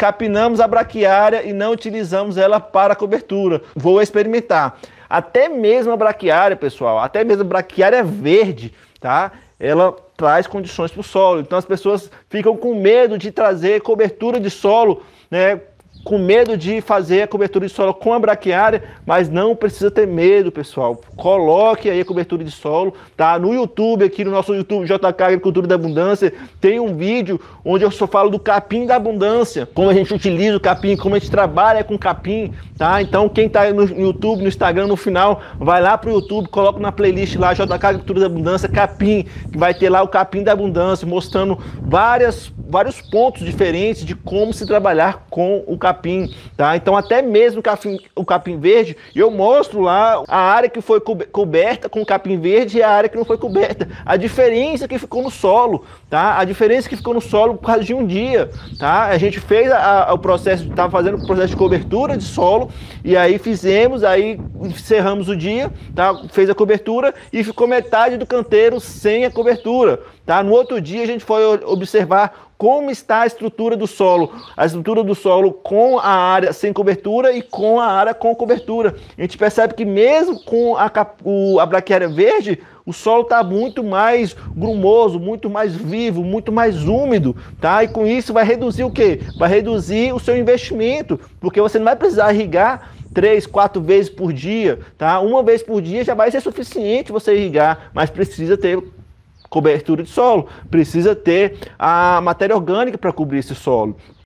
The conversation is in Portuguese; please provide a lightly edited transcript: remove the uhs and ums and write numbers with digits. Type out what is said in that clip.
capinamos a braquiária e não utilizamos ela para cobertura. Vou experimentar. Até mesmo a braquiária, pessoal, até mesmo a braquiária verde, tá? Ela traz condições para o solo. Então as pessoas ficam com medo de trazer cobertura de solo, né? Com medo de fazer a cobertura de solo com a braquiária, mas não precisa ter medo, pessoal. Coloque aí a cobertura de solo, tá? No YouTube, aqui no nosso YouTube, JK Agricultura da Abundância, tem um vídeo onde eu só falo do capim da abundância, como a gente utiliza o capim, como a gente trabalha com capim, tá? Então quem tá no YouTube, no Instagram, no final, vai lá pro YouTube, coloca na playlist lá, JK Agricultura da Abundância, capim, que vai ter lá o capim da abundância, mostrando vários pontos diferentes de como se trabalhar com o capim, tá? Então até mesmo o capim verde, eu mostro lá a área que foi coberta com o capim verde e a área que não foi coberta, a diferença que ficou no solo, tá? A diferença que ficou no solo por causa de um dia, tá? A gente fez o processo, estava fazendo o processo de cobertura de solo e aí encerramos o dia, tá? Fez a cobertura e ficou metade do canteiro sem a cobertura, tá? No outro dia a gente foi observar como está a estrutura do solo com a área sem cobertura e com a área com cobertura. A gente percebe que mesmo com a braquiária verde, o solo está muito mais grumoso, muito mais vivo, muito mais úmido, tá? E com isso vai reduzir o quê? Vai reduzir o seu investimento, porque você não vai precisar irrigar 3, 4 vezes por dia, tá? Uma vez por dia já vai ser suficiente você irrigar, mas precisa ter cobertura de solo, precisa ter a matéria orgânica para cobrir esse solo.